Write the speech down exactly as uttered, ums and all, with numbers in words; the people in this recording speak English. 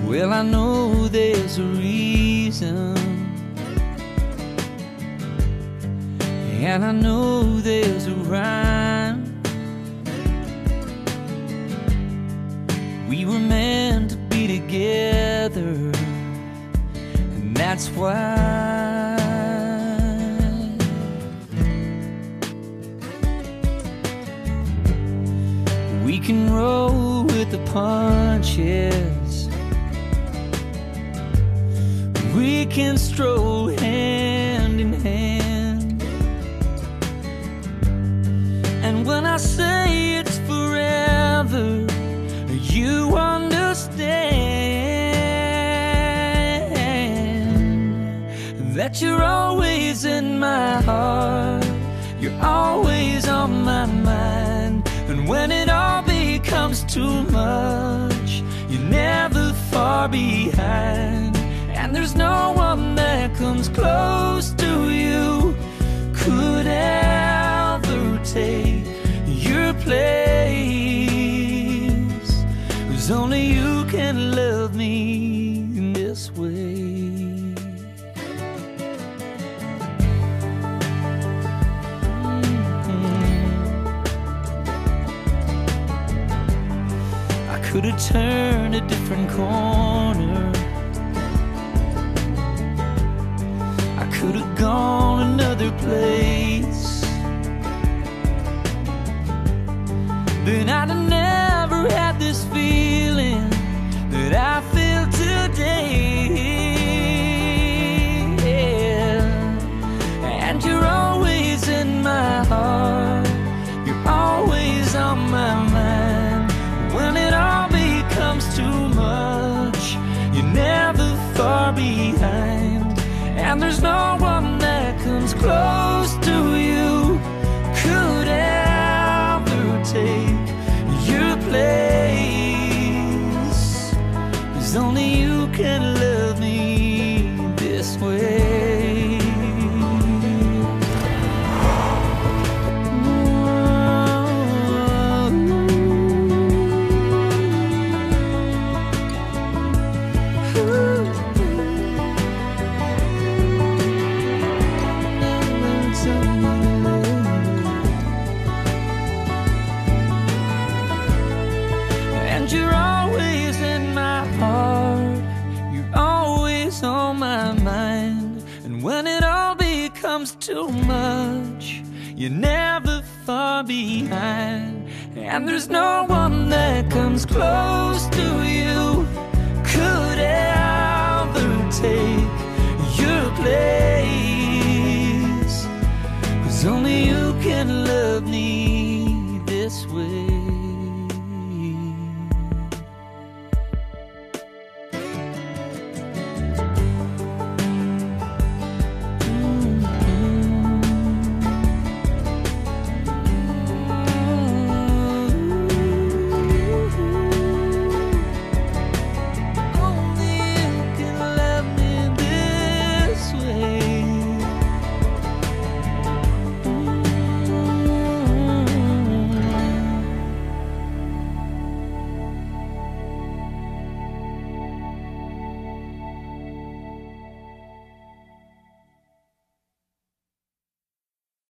Well, I know there's a reason, and I know there's a rhyme. We were meant to be together, and that's why we can roll with the punches, we can stroll hand in hand. And when I say it's forever, you understand that you're always in my heart, you're always on my mind. And when it all becomes too much, you're never far behind. And there's no one that comes close to you, could ever take your place. 'Cause only you can love me in this way. I could have turned a different corner, I could have gone another place, then I'd have never had this feeling that I feel today. Yeah. And you're always in my heart, you're always on my mind. When it all becomes too much, you're never far behind. And there's no one that comes close to you, could ever take your place. 'Cause only you can love me this way. You're always in my heart, you're always on my mind. And when it all becomes too much, you're never far behind. And there's no one that comes close to you,